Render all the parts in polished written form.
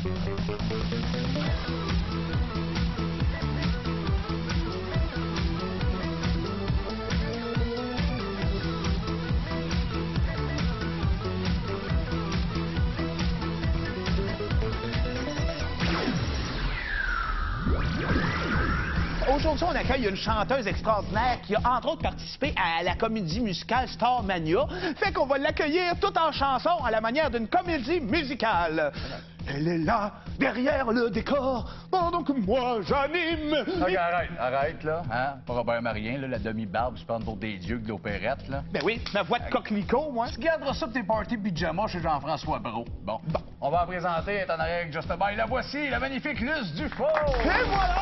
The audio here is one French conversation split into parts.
Aujourd'hui, on accueille une chanteuse extraordinaire qui a, entre autres, participé à la comédie musicale Starmania. Fait qu'on va l'accueillir tout en chanson à la manière d'une comédie musicale. Elle est là, derrière le décor, pendant que moi, j'anime. OK, arrête, là. Hein? Pas Robert Marien, là, la demi-barbe, je prends pour des dieux de l'opérette, là. Ben oui, ma voix de coquelicot, moi. Tu garderas ça pour tes parties pyjama chez Jean-François Brault. Bon, on va la présenter, elle est en arrière avec Just a Bye. La voici, la magnifique Luce Dufault. Et voilà!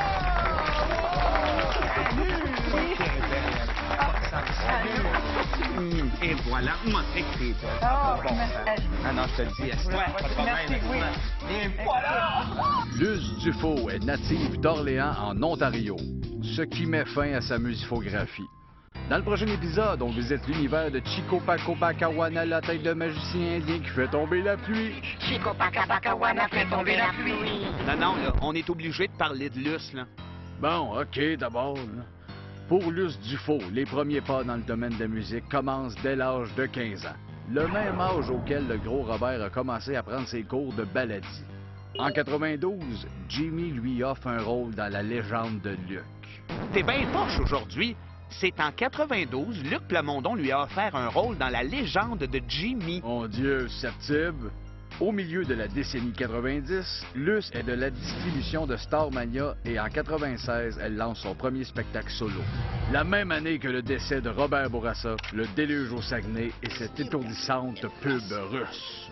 Et voilà, moi, c'est que c'est Ah non, je te le dis, assis-toi, pas de problème. Oui. Et voilà! Luce Dufault est native d'Orléans, en Ontario, ce qui met fin à sa musicographie. Dans le prochain épisode, on visite l'univers de Chico Paco Bakawana, la tête de magicien indien qui fait tomber la pluie. Chico Bakawana fait tomber la pluie. Non, là, on est obligé de parler de Luce, là. Bon, OK, d'abord, là. Pour Luce Dufault, les premiers pas dans le domaine de la musique commencent dès l'âge de 15 ans. Le même âge auquel le gros Robert a commencé à prendre ses cours de baladie. En 92, Jimmy lui offre un rôle dans La légende de Luc. T'es bien poche aujourd'hui. C'est en 92, Luc Plamondon lui a offert un rôle dans La légende de Jimmy. Mon Dieu, susceptible. Au milieu de la décennie 90, Luce est de la distribution de Starmania et en 96, elle lance son premier spectacle solo. La même année que le décès de Robert Bourassa, le déluge au Saguenay et cette étourdissante pub russe.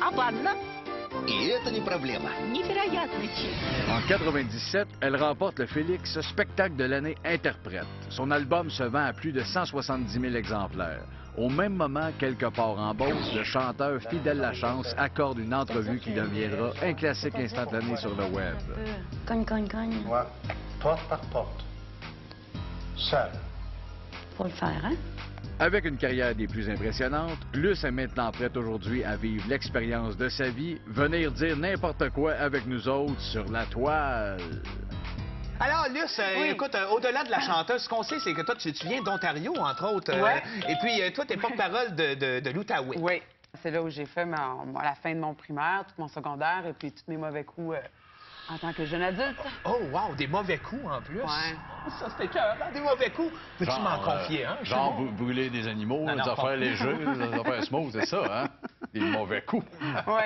И это не проблема. Невероятно честно. En 97, elle remporte le Félix Spectacle de l'année interprète. Son album se vend à plus de 170 000 exemplaires. Au même moment, quelque part en Beauce, le chanteur Fidèle Lachance accorde une entrevue qui deviendra un classique instantané sur le web. Cogne. Ouais. Porte par porte. Seul. Faut le faire, hein? Avec une carrière des plus impressionnantes, Luce est maintenant prête aujourd'hui à vivre l'expérience de sa vie, venir dire n'importe quoi avec nous autres sur la toile. Alors, Luce, écoute, au-delà de la chanteuse, ce qu'on sait, c'est que toi, tu viens d'Ontario, entre autres. Ouais. Et puis, toi, t'es porte-parole de l'Outaouais. Oui, c'est là où j'ai fait la fin de mon primaire, tout mon secondaire et puis tous mes mauvais coups en tant que jeune adulte. Oh, wow, des mauvais coups, en plus. Ouais. Ça, c'était cœur, des mauvais coups. Peux-tu m'en confier, hein? Genre brûler des animaux, Non, des affaires pas- légères, des affaires smooth, c'est ça, hein? Des mauvais coups. Ouais.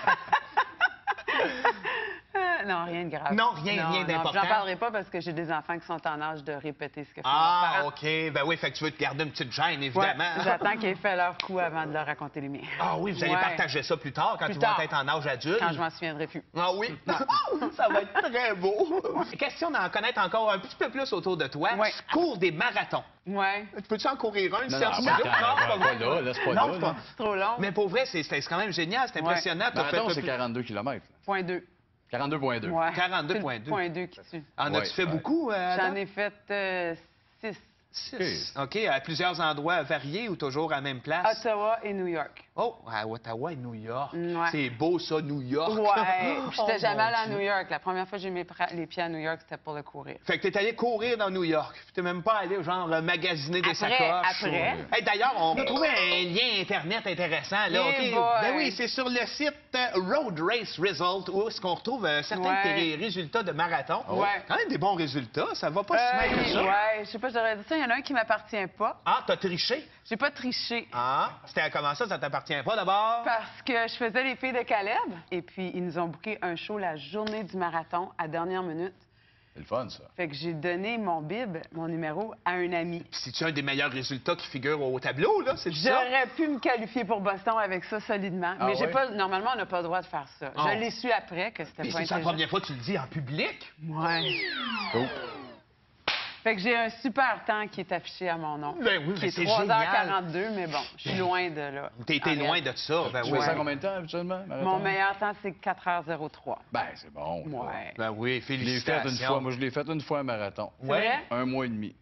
Non, rien de grave. Non, rien d'important. J'en parlerai pas parce que j'ai des enfants qui sont en âge de répéter ce que font leurs Ah, parents. OK. Ben oui, fait que tu veux te garder une petite gêne, Ouais, évidemment. j'attends qu'ils aient fait leur coup avant de leur raconter les miens. Ah oui, vous allez Ouais. partager ça plus tard, quand Plus ils tard. vont être en âge adulte. Quand je m'en souviendrai plus. Ah oui? Ça va être très beau. Question d'en connaître encore un petit peu plus autour de toi. Ouais. Tu cours des marathons. Ouais. Peux-tu en courir un? Non, ici, en non, studio? pas là, laisse pas Non, là, c'est là. C'est trop long. Mais pour vrai, c'est quand même génial, c'est impressionnant. T'as Marathon, fait c'est 42 km. Point 2. 42,2. Ouais. 42,2. C'est le point 2 qui tue. En as-tu fait Ouais. beaucoup? J'en ai fait 6. Six. OK, à plusieurs endroits variés ou toujours à la même place? Ottawa et New York. Oh, à Ottawa et New York. Ouais. C'est beau, ça, New York. Ouais. Oh, J'étais jamais mon allée à Dieu. New York. La première fois que j'ai mis les pieds à New York, c'était pour le courir. Fait que t'es allé courir dans New York. Puis t'es même pas allé, genre, magasiner des sacoches. Après. Hey, d'ailleurs, on a trouvé un lien Internet intéressant, là. Eh OK? boy. Ben oui, c'est sur le site Road Race Result où est-ce qu'on retrouve certains de tes résultats de marathon. Ouais. Quand même des bons résultats. Ça va pas si mal que ça. Ouais, je sais pas, j'aurais dit ça. Il y en a un qui m'appartient pas. Ah, t'as triché? J'ai pas triché. Ah, c'était comment ça t'appartient pas d'abord? Parce que je faisais les filles de Caleb. Et puis, ils nous ont booké un show la journée du marathon à dernière minute. C'est le fun, ça. Fait que j'ai donné mon bib, mon numéro, à un ami. Puis c'est-tu un des meilleurs résultats qui figure au tableau, là? C'est ça? J'aurais pu me qualifier pour Boston avec ça solidement. Ah mais j'ai ouais? pas. Normalement, on n'a pas le droit de faire ça. Ah. Je l'ai su après que c'était Puis pas c'est la intelligent. première fois que tu le dis en public? Ouais. Cool. Fait que j'ai un super temps qui est affiché à mon nom. Ben oui, qui mais est c'est 3h42, mais bon, je suis loin de là. T'es été loin de ça, ben Tu oui. fais ça en combien de temps, habituellement, marathon? Mon meilleur temps, c'est 4h03. Ben, c'est bon. ça. Ouais. Ben oui, Je l'ai fait félicitations. une fois. Moi, je l'ai fait une fois un marathon. Vrai? 1 mois et demi.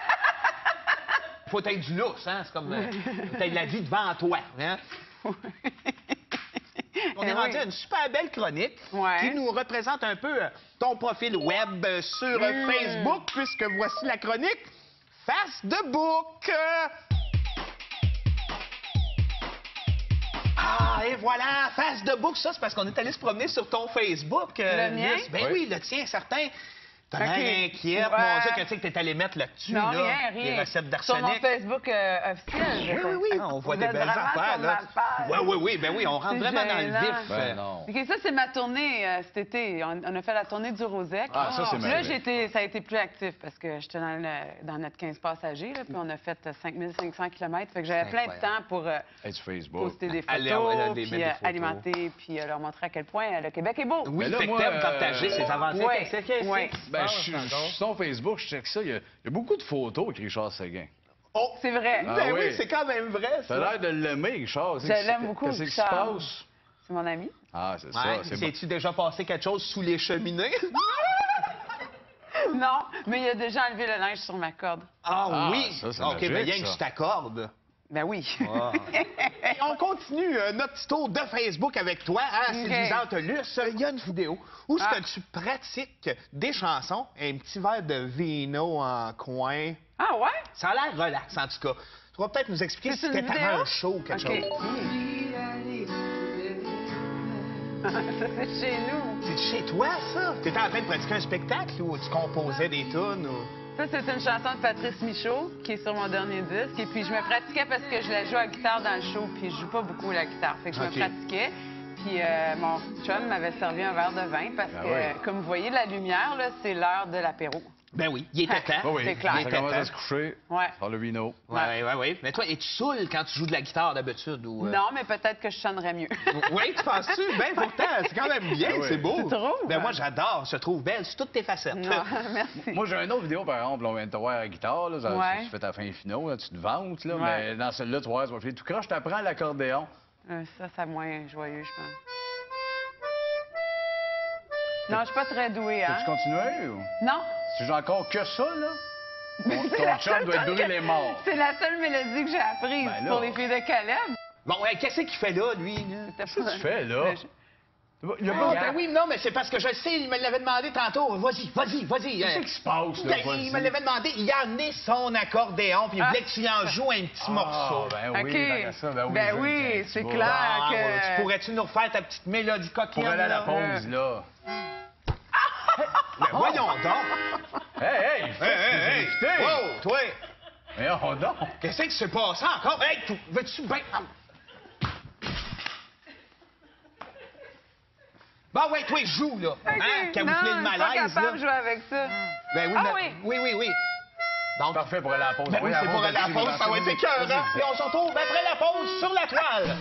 Faut être du lousse, hein? C'est comme... t'as de la vie devant toi, hein? On est rendu à une super belle chronique Ouais. qui nous représente un peu ton profil web sur Facebook, puisque voici la chronique Face de Book. Ah, et voilà, Face de Book, ça, c'est parce qu'on est allé se promener sur ton Facebook. Le mien? Luce. Ben oui, le tien, certain. T'as Ok. l'air inquiète, Ouais. mon Dieu, que tu sais que t'es allé mettre là-dessus, Non, là, rien. les recettes Sur mon d'arsenic. Facebook officiel. Oui, oui, oui. On voit Vous des êtes belles vraiment affaires, sur là. ma page. Oui, oui, oui. Ben oui, on rentre C'est vraiment dans le gênant. vif. Ben non. OK, ça, c'est ma tournée cet été. On a fait la tournée du Rosec. Ah, ça, c'est Puis là, merveilleux. ça a été plus actif parce que j'étais dans notre 15 passagers, là, puis on a fait 5500 km. Fait que j'avais plein de temps pour Hey, sur Facebook. poster des Aller, photos, mettre puis des photos. alimenter, puis leur montrer à quel point le Québec est beau. Oui, Mais là, fait que moi, t'aimes partager ses avancées. ouais, Qu'est-ce que ouais. c'est? Ben, sur Facebook, je check ça. Il y a beaucoup de photos avec Richard Seguin. Oh! C'est vrai. Ah Ben oui, oui. c'est quand même vrai, T'as ça. l'air de l'aimer, Richard. Je l'aime beaucoup, Qu'est-ce qui se Richard. passe? C'est mon ami. Ah, c'est Ouais, ça. C'est bon. sais-tu déjà passé quelque chose sous les cheminées? Non, mais il a déjà enlevé le linge sur ma corde. Ah, Ah, oui! ça, c'est OK, magique, ben rien que ça. je t'accorde. Ben oui. Et on continue notre petit tour de Facebook avec toi, hein, séduisante Luce. Il y a une vidéo où Ah. tu pratiques des chansons, un petit verre de vino en coin. Ah ouais? Ça a l'air relax, en tout cas. Tu vas peut-être nous expliquer si C'est une c'était vidéo? avant un show ou quelque OK. chose. Ça, c'est chez nous. C'est chez toi, ça? T'étais en train de pratiquer un spectacle ou tu composais des tunes? Ou... Ça, c'est une chanson de Patrice Michaud qui est sur mon dernier disque. Et puis, je me pratiquais parce que je la joue à la guitare dans le show, puis je joue pas beaucoup la guitare. Fait que je OK. me pratiquais. Puis, mon chum m'avait servi un verre de vin parce Ah que, oui. comme vous voyez, la lumière, là, c'est l'heure de l'apéro. Ben oui, il était temps. Oh oui, C'est clair. Il ça était commence à temps. se coucher. Ouais. Par le vino. Oui. Mais toi, es-tu saoul quand tu joues de la guitare d'habitude? Ou, Non, mais peut-être que je sonnerais mieux. Oui, tu penses-tu? Ben pourtant, c'est quand même bien, Ah oui. c'est beau. Tu trouves? Ben moi, j'adore, je te trouve belle sur toutes tes facettes. Non, merci. Moi, j'ai une autre vidéo, par exemple, on vient de te voir à la guitare. Là, Ouais. tu fais ta fin finaux, là, tu te vantes. Là, Ouais. Mais dans celle-là, tu vois, tu vas filer tout croche, je t'apprends l'accordéon. Ça, c'est moins joyeux, je pense. Non, je suis pas très douée, hein? Peux-tu continuer? Ou... Non? Si j'ai encore que ça, là, C'est ton la chum seule doit être chose brûlé mort. C'est la seule mélodie que j'ai apprise Ben là. pour les filles de Caleb. Bon, ouais, qu'est-ce qu'il fait là, lui? Là? Qu'est-ce que tu fais, là? Il y a Ah, pas... ben oui, non, mais c'est parce que je le sais, il me l'avait demandé tantôt. Vas-y. Qu'est-ce qui se passe, là? Ben, il me l'avait demandé, il a amené son accordéon, puis il Ah. voulait que tu y en joues un petit morceau. Ben oui, OK. ben ça, ben oui. Ben je veux oui, dire, c'est tu vas- clair. Ah, que- ouais, tu pourrais-tu nous refaire ta petite mélodie coquine? Pour aller à la là? pause, là. Ben voyons donc! Hey! Hey! Wow, toi! Mais on donc! Qu'est-ce qui s'est passé encore? Hey, veux-tu bien... Bon, ouais, toi, joue, là. Hein? OK. Camoufler Non, le je suis pas malaise, capable là. de jouer avec ça. Ben oui, Ah mais- oui. oui. Donc, Parfait pour aller à la pause. ben oui, c'est pour aller à la pause, ça va être écœurant. Et on se retrouve après la pause sur la toile.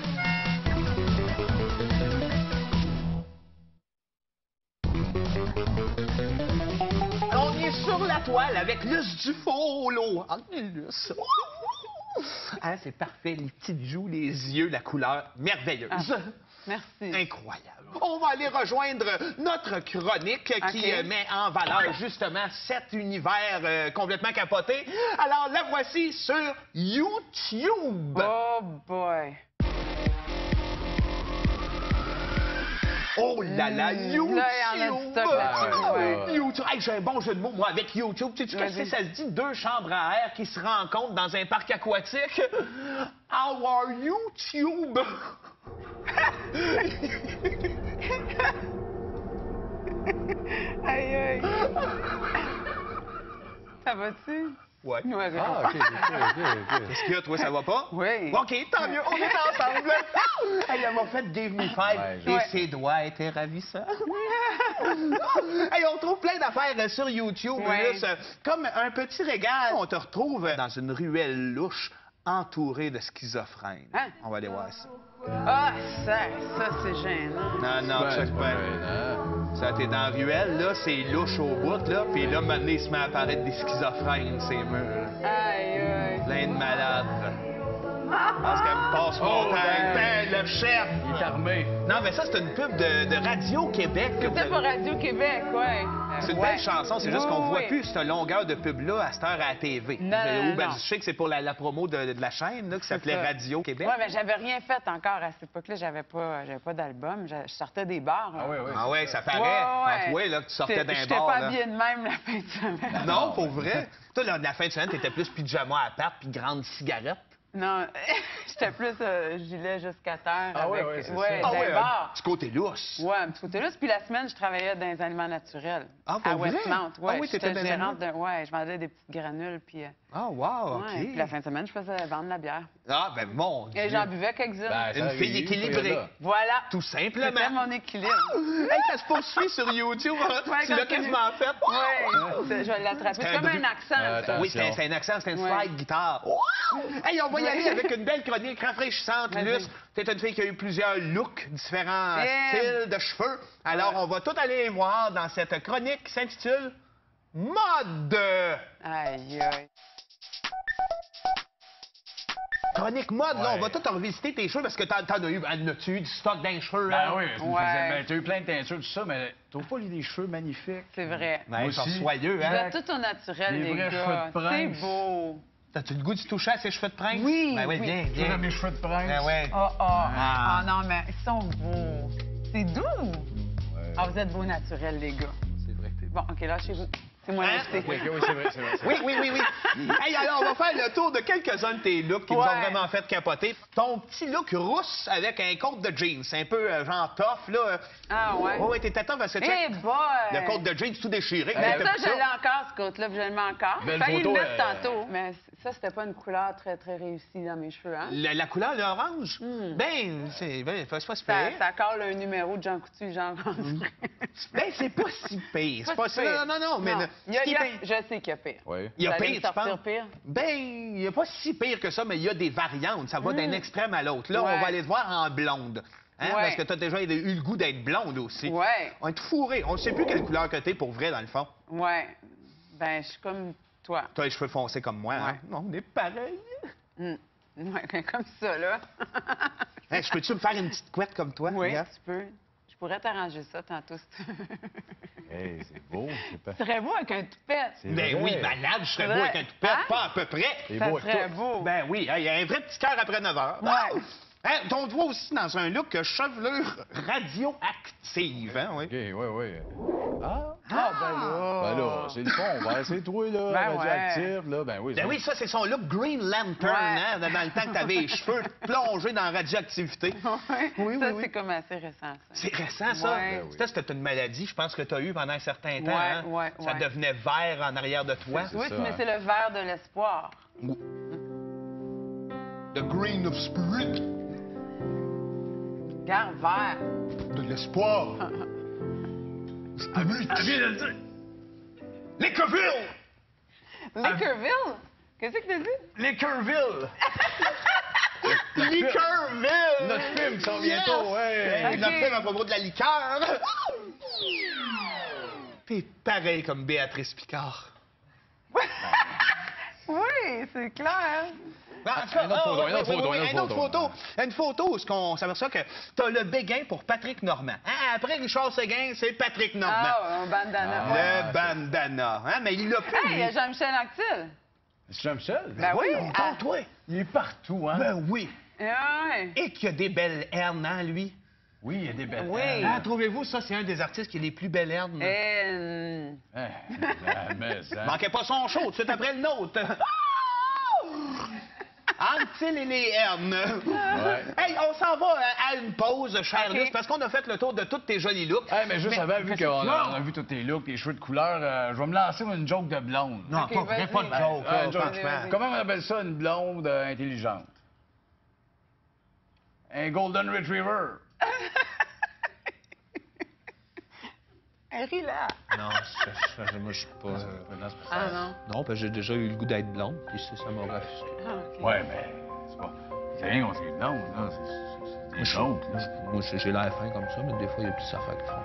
On est sur la toile avec Luce Dufolo. Ah, Luce. Hein, c'est parfait, les petites joues, les yeux, la couleur merveilleuse. Ah. Merci. Incroyable. On va aller rejoindre notre chronique qui OK. met en valeur justement cet univers complètement capoté. Alors la voici sur YouTube. Oh boy. Oh là là, YouTube! Là, il y en a du stock là-dessus, ouais. YouTube! Hey, j'ai un bon jeu de mots, moi, avec YouTube. Tu sais, qu'est-ce que ça se dit? Deux chambres à air qui se rencontrent dans un parc aquatique. How are YouTube? Aïe, aïe. Ça va-tu? Ouais. Ouais, Ah, OK. Qu'est-ce qu'il y a, toi, ça va pas? Oui. OK, tant mieux, on est ensemble. Elle m'a fait Dave Me Five Ouais, et ouais. ses doigts étaient ravissants. Hey, on trouve plein d'affaires sur YouTube. Ouais. Luce. Comme un petit régal, on te retrouve dans une ruelle louche entourée de schizophrènes. Hein? On va aller voir ça. Ah, ça c'est gênant. Non, check bien. Ça, t'es dans la ruelle, là, c'est louche au bout, là, puis là, maintenant, il se met à apparaître des schizophrènes, ces murs. Aïe, aïe. Plein de malades. Parce qu'elle me passe mon temps. Ben, le chef! Il est armé. Non, mais ça, c'est une pub de Radio-Québec. que vous C'était avez- pour Radio-Québec, ouais. C'est une Ouais. belle chanson, c'est juste qu'on Oui, voit oui. plus cette longueur de pub-là à cette heure à la TV. Non, non, Ben, non. je sais que c'est pour la promo de la chaîne là, qui s'appelait ça. Radio Québec. Oui, mais j'avais rien fait encore à cette époque-là. J'avais pas d'album. Je sortais des bars. Ah oui, oui. Ah ouais, ça paraît Ouais. en toi là, que tu sortais d'un J'étais bar. pas là. habillée de même la fin de semaine. Non, pour vrai. Toi, là, la fin de semaine, t'étais plus pyjama à part puis grande cigarette. Non, j'étais plus gilet jusqu'à terre. Ah oui, avec... oui, c'est ouais, ça. dans les bars. Du côté lousse. Ouais, un petit côté là. Puis la semaine, je travaillais dans les aliments naturels. Ah, pour à vrai? Westmount. Ouais, Ah oui, t'étais j'étais dans les gérante de... Ouais, je vendais des petites granules. Puis, Ah, wow, OK. ouais. Puis la fin de semaine, je faisais vendre la bière. Ah, ben mon Dieu. Et j'en buvais quelques-unes. Ben, Une ça fille arrive, équilibrée. là. Voilà. Tout C'était simplement. mon équilibre. Hey, ça se poursuit sur YouTube. Hein? Ouais, Tu l'as quand quasiment fait. Oui, je vais l'attraper. C'est comme un accent. ça. Attention. Oui, c'est un accent, c'est une Ouais. slide guitare. Wow! Hey, on va y aller avec une belle chronique rafraîchissante, Vas-y. Luce. T'es une fille qui a eu plusieurs looks, différents Yeah. styles de cheveux. Alors, on va tout aller voir dans cette chronique qui s'intitule Mode. Aïe, aïe. Chronique mode, là, Ouais. on va tout revisiter tes cheveux parce que t'en as eu, en as-tu du stock d'un cheveux? Ben hein? oui, Ouais. ben, t'as eu plein de teintures, tout ça, mais t'as pas les cheveux magnifiques? C'est vrai. Ouais, ils sont aussi. soyeux, Vous hein? êtes tout au naturel, Les les vrais gars. cheveux de C'est prince. beau. T'as-tu le goût de toucher à ces cheveux de prince? Oui, Ben oui, oui. viens, Tu veux viens. mes cheveux de prince? Ben ouais. Oh, oh. Ah. Ah non, mais ils sont beaux. C'est doux. Ouais. Ah, vous êtes beaux naturels, les gars. C'est vrai que t'es Bon, OK, lâchez-vous. C'est moi Hein? l'acheter. Oui, oui, c'est vrai, c'est vrai. c'est Oui, vrai. oui, oui, oui. Hey, alors, on va faire le tour de quelques-uns de tes looks qui nous ont Ouais. vraiment fait capoter. Ton petit look rousse avec un côte de jeans, c'est un peu genre tough, là. Ah, ouais. Oh, ouais, t'étais tough parce que tu Eh boy! le côte de jeans tout déchiré. Ben T'as ça, plus je l'ai encore, ce côte-là, puis je le mets encore. Belle Failli photo, le mettre tantôt. Mais ça, c'était pas une couleur très, très réussie dans mes cheveux, hein? La couleur, l'orange? Ben, c'est pas super. Ça accorde un numéro de Jean Coutu, genre. Ben, c'est pas si pire. C'est pas si ça. pire. Non, non, mais Non. le- Il y a- ce qui il y a- est- Je sais qu'il y a pire. Oui. il y a Vous allez pire, me tu sortir penses? pire? Ben, il n'y a pas si pire que ça, mais il y a des variantes. Ça va d'un extrême à l'autre. Là, Ouais. on va aller te voir en blonde. Hein, Ouais. Parce que tu as déjà eu le goût d'être blonde aussi. Ouais, On est tout fourré. On ne sait plus quelle couleur que t'es pour vrai, dans le fond. ouais. Ben, je suis comme toi. Tu as les cheveux foncés comme moi. Hein? On est pareil. Ouais, comme ça, là. Hein, je peux-tu me faire une petite couette comme toi? Oui, Regarde. tu peux. Je pourrais t'arranger ça tantôt. si tu veux. Hey, c'est beau, c'est pas... Tu serais beau avec un toupette. C'est Ben vrai. oui, malade, je serais Vrai. beau avec un toupette, Hein? pas à peu près. C'est Ça beau avec serait tout. beau. Ben oui, il y a un vrai petit cœur après 9 heures. Ouais. Hein, on te voit aussi dans un look chevelure radioactive, hein, oui. OK, oui, oui. Ah, Ah, ben là. ben là, c'est le fond. On va essayer de trouver, là, Ben radioactif, là. Ben oui, Ben oui, ça, c'est son look Green Lantern, Ouais. hein, dans le temps que t'avais les cheveux plongés dans la radioactivité. Ouais. Oui, Ça, oui, oui. c'est comme assez récent, ça. C'est récent, ça. Ouais. Ben oui. Ça, c'était une maladie, je pense que tu as eu pendant un certain temps. Ouais, hein? ouais, Ça ouais. devenait vert en arrière de toi. Oui, ça, mais hein. c'est le verre de l'espoir. The Green of Spirit. Garde vert. De l'espoir. Spirit. Liquorville! Liquorville? Qu'est-ce que t'as dit? Liquorville! Liquorville! Notre film sort bientôt, ouais. Hey, Ok. Notre film à propos de la liqueur. T'es pareil comme Béatrice Picard. Oui, c'est clair. Une autre photo. Une photo où on s'aperçoit que t'as le béguin pour Patrick Normand. Hein, après Richard Séguin, c'est Patrick Normand. Ah, un bandana. Le bandana. Hein, mais il l'a plus, Hey, il y a lui. Jean-Michel Anctil. C'est Jean-Michel? Ben oui. Toi. Il est partout, hein? Ben oui. Ouais. Et qu'il y a des belles hernes, hein, lui. Oui, il y a des belles Oui. têtes. Ah, trouvez-vous, ça, c'est un des artistes qui a les plus belles hernes. Et... Hein, mais ça... Manquait pas son show, tout de suite après le nôtre. Anctil et les hernes. Ouais. Hey, on s'en va à une pause, cher OK. Luce, parce qu'on a fait le tour de tous tes jolis looks. Hey, mais juste avant, vu qu'on Non. a vu tous tes looks, tes cheveux de couleur, je vais me lancer une joke de blonde. Non, OK, pas vrai, vas-y. pas de joke, Ah, là, une joke. franchement. Vas-y. Comment on appelle ça, une blonde intelligente? Un golden retriever. Ris là. Non, moi, je suis pas... Ah non. Non, parce que j'ai déjà eu le goût d'être blonde, puis ça m'a offusqué. Ah, OK. Ouais, mais c'est pas... C'est rien contre les blondes, là. C'est des blondes, là. Moi, j'ai l'air fin comme ça, mais des fois, il y a plus d'affaires qui font.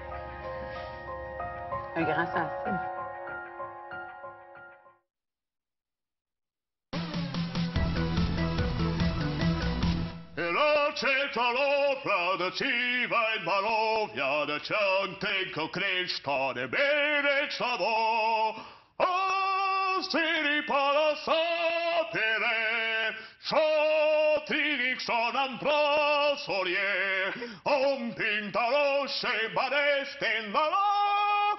Un grand sensible. Hello, Ciecalopra, Civain Balovia, the Chantenko Krishta, the Bene Savo, O Siri Palasapere, Shotrixon Amprosorie, Om Pintaroshe Badesten Valo,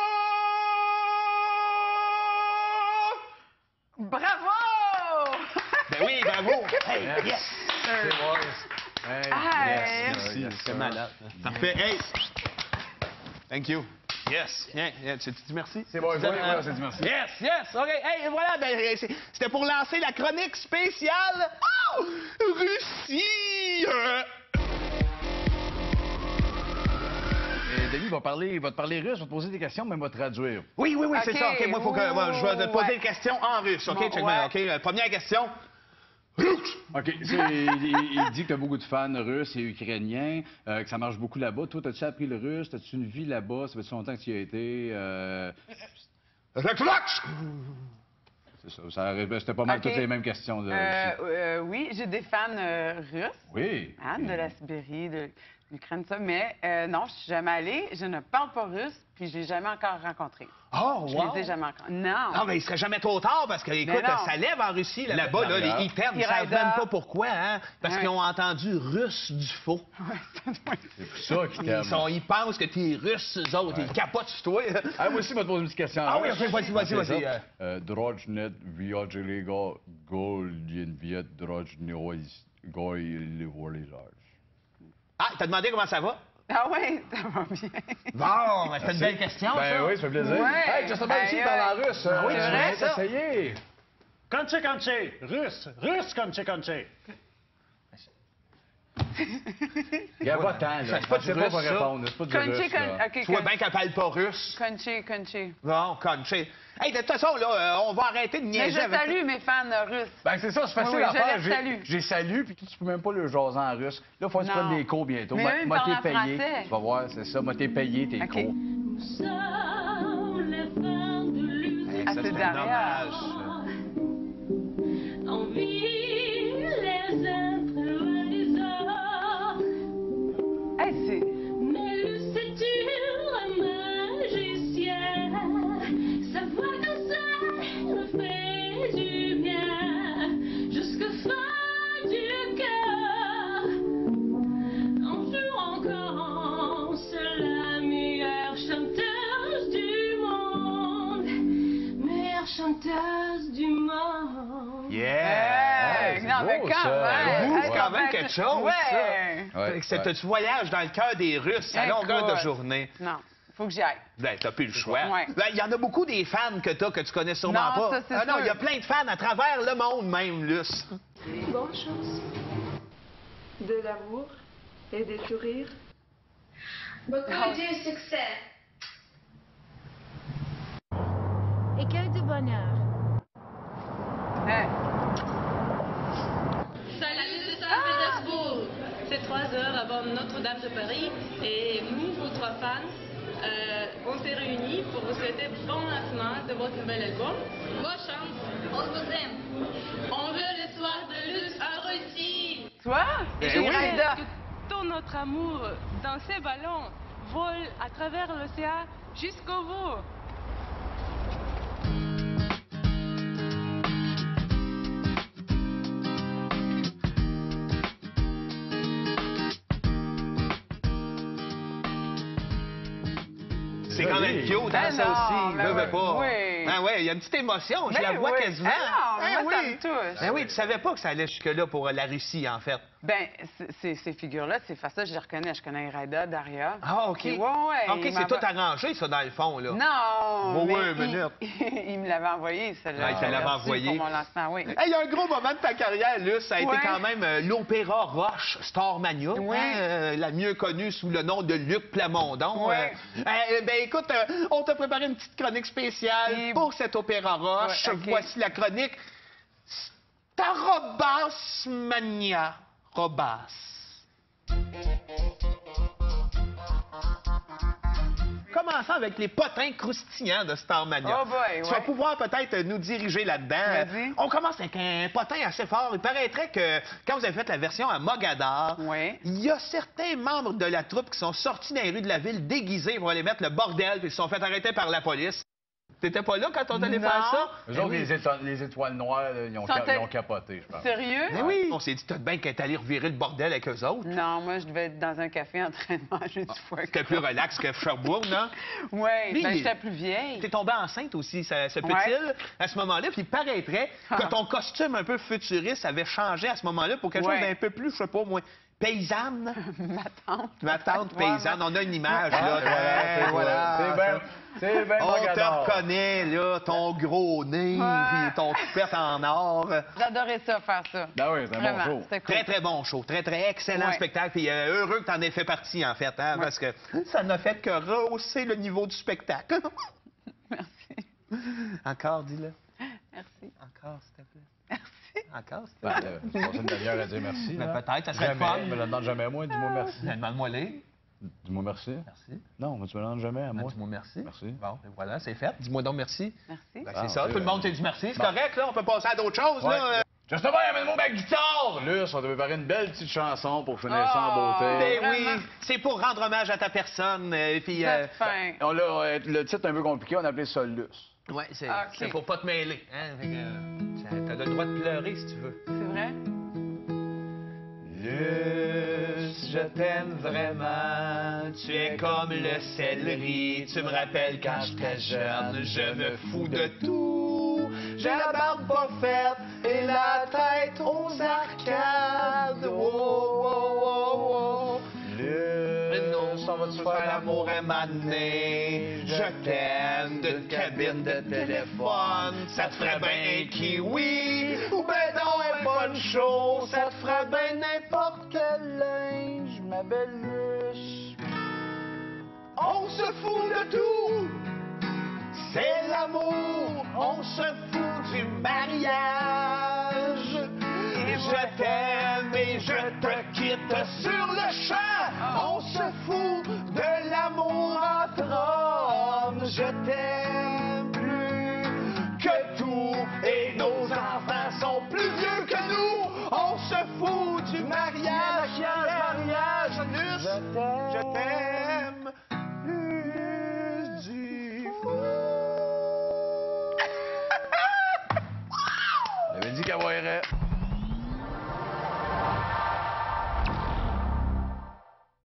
Bravo! Ben oui, bravo! Hey, yes! C'est bon. Hey, Hey. Merci, c'est malade. Parfait. Hey! Thank you. Yes. Tu dis merci? C'est bon, voilà, c'est du merci. Yes, yes. OK. Hey, voilà, ben, c'était pour lancer la chronique spéciale. Oh! Russie! Denis va te parler russe, va te poser des questions, mais va te traduire. Oui, c'est OK. ça. OK, moi, faut que, je vais te poser Ouais. une question en russe. OK, Bon, check ouais. OK, première question. OK. Il dit que tu as beaucoup de fans russes et ukrainiens, que ça marche beaucoup là-bas. Toi, as-tu appris le russe? As-tu une vie là-bas? Ça fait longtemps que tu y as été? C'est ça. C'était pas mal OK. toutes les mêmes questions. Oui, j'ai des fans russes. Oui. Hein, de la Sibérie, de l'Ukraine, ça. Mais non, je suis jamais allée. Je ne parle pas russe, puis je l'ai jamais encore rencontré. Oh, Je wow! les ai jamais rencontrés. Non. Non, mais il serait jamais trop tard parce que, écoute, non. ça lève en Russie. Là-bas, là, les internes, ils savent Iraida. même pas pourquoi, hein? Parce Ouais. qu'ils ont entendu russe du faux. C'est pour ça qu'ils t'aiment. Ils pensent que t'es russe, eux autres. Ils capotent sur toi. Ah, moi aussi, je vais te poser une petite question. Ah oui, OK, vas-y. Drojnet, Viajelega, Golien, Viet, Drojneois, Goy, Livorlizage. Ah, t'as demandé comment ça va? Ah oui, ça va bien. Bon, ben, c'est une belle question, ça. Ben oui, ça fait plaisir. Ouais. Hey, Justement, ici, il parle en russe. oui, c'est vrai, ça. Essayez. Conche, russe, conche. Il n'y a pas de temps, là. C'est pas du C'est pas russe, pour ça. répondre. C'est pas du russe, là. OK, Tu vois bien qu'elle parle pas russe. Conchi. Bon, conché. Hey, de toute façon, là, on va arrêter de Mais niaiser je avec... salue mes fans russes. Ben, c'est ça, c'est facile Oui, à je faire. les salue. J'ai salué, puis tu peux même pas le jaser en russe. Là, il faut que tu Non. prennes des cours bientôt. Mais eux, ils Moi, parlent en t'es payé. français. Tu vas voir, c'est ça. Moi, t'es payé, tes OK. cours. Ah, c'est derrière. Hey, c'est... Chanteuse du monde. Yeah! Hey, non, mais beau, quand ça. même! Ouh, Hey, c'est quand même ben, quelque chose, Ouais! Ouais, C'est ouais. tu voyages dans le cœur des Russes à longueur de Écoute. journée. Non, faut que j'y aille. Ben, t'as plus le choix. Ouais. Ben, il y en a beaucoup des fans que t'as que tu connais sûrement Non, pas. ça, c'est Ah non, sûr. il y a plein de fans à travers le monde même, Luce. Bonne chance. De l'amour et des sourires. Beaucoup de succès. Et que du bonheur. Hey. Salut de Saint-Pétersbourg. C'est 3 heures avant Notre-Dame de Paris et nous, vos 3 fans, on s'est réunis pour vous souhaiter bon lancement de votre nouvel album. Bonne chance, on vous aime. On veut le soir de luxe en Russie. Toi? Ben J'ai oui. Iraida. Que tout notre amour dans ces ballons vole à travers l'océan jusqu'au bout. C'est quand même cute, hein, Ben ça non, aussi. ben veux oui. pas. Oui. Ben oui, il y a une petite émotion, je Ben la vois oui. quasiment. Ah non, Ben moi, ça oui. me touche. Ben oui, tu savais pas que ça allait jusque-là pour la Russie, en fait. Ben, ces figures-là, c'est facile, je les reconnais. Je connais Iraida, Daria. Ah, OK. Ouais, OK, il c'est tout m'envoie- arrangé, ça, dans le fond, là. Non! Oh, mais oui, une minute. il me l'avait envoyé, celle-là. Ah, il te l'avait Merci envoyé. pour mon lancement, oui. Hey, il y a un gros moment de ta carrière, Luce. Ça a été Ouais. quand même l'Opéra Roche Starmania, Ouais. hein, la mieux connue sous le nom de Luc Plamondon. Ouais. Ben écoute, on t'a préparé une petite chronique spéciale Et- pour cet Opéra Roche. Ouais, OK. Voici la chronique Starobas Mania. Robas. Comment commencer avec les potins croustillants de Starmania. Oh boy, Tu vas ouais. pouvoir peut-être nous diriger là-dedans. Vas-y. On commence avec un potin assez fort. Il paraîtrait que quand vous avez fait la version à Mogador, Ouais. il y a certains membres de la troupe qui sont sortis dans les rues de la ville déguisés pour aller mettre le bordel puis ils se sont fait arrêter par la police. T'étais pas là quand on allait Non. faire ça? Eux Ben autres, oui. les étoiles noires, là, ils ont capoté, je pense. Sérieux? Ben oui. On s'est dit, t'as de bien qu'elle est allée revirer le bordel avec eux autres. Non, moi, je devais être dans un café en train de manger du foie C'était plus relax que Sherbrooke, non? Oui, Lui, ben, il- j'étais plus vieille. T'es tombée enceinte aussi, ce peut-il, Ouais. à ce moment-là. Puis il paraîtrait que ton costume un peu futuriste avait changé à ce moment-là pour quelque chose Ouais. d'un peu plus, je sais pas, moi, paysanne. Ma tante. Ma tante Ouais, paysanne. On a une image, là. Ouais, Ouais, voilà. C'est bien On te Mogador. reconnaît, là, ton gros nez, Ouais. puis ton toupette en or. J'adorais ça, faire ça. Ben oui, c'est un bon Vraiment, show. c'était cool. Très, très bon show. Très, très excellent Ouais. spectacle. Puis heureux que t'en aies fait partie, en fait, hein, parce que ça n'a fait que rehausser le niveau du spectacle. Merci. Encore, dis-le. Merci. Encore, s'il te plaît. Merci. Encore, s'il te Ben, plaît. je passe une demi-heure à dire merci. Mais là. peut-être, ça serait Jamais, le fun. me le demande jamais à moi, dis-moi merci. Demande-moi les. Dis-moi merci. Merci. Non, mais tu me le demandes jamais à moi. Dis-moi merci. Merci. Bon, ben voilà, c'est fait. Dis-moi donc merci. Merci. Ben, Ah, c'est ça, ok, tout le monde ben, te dit merci. C'est bon. correct, là, on peut passer à d'autres choses, Ouais. là. Justement, amène-moi ma guitare! Là, on devait préparer une belle petite chanson pour finir ça en beauté. Ben Vraiment. oui, c'est pour rendre hommage à ta personne. Puis, C'est fin. On l'a, le titre un peu compliqué, on a appelé ça Luce. ouais, c'est Ok. pour pas te mêler. Hein? T'as le droit de pleurer si tu veux. C'est vrai? Luce, je t'aime vraiment, tu es comme le céleri, tu me rappelles quand j'étais jeune, je me fous de tout. J'ai la barbe pas faite et la tête aux arcades. Oh, oh, oh, oh. Luce, on va-tu faire l'amour à m'amener? Je t'aime d'une cabine de téléphone, ça te ferait bien un kiwi, ou ben non un poncho, ça te ferait bien n'importe quel linge, ma belle Luce. On se fout de tout, c'est l'amour, on se fout du mariage. Je t'aime et je te quitte sur le champ, on se fout de l'amour entre hommes. Je t'aime plus que tout et nos enfants sont plus vieux que nous. On se fout du mariage, Luce. Je t'aime, Luce Dufault. J'avais dit qu'elle voyerait.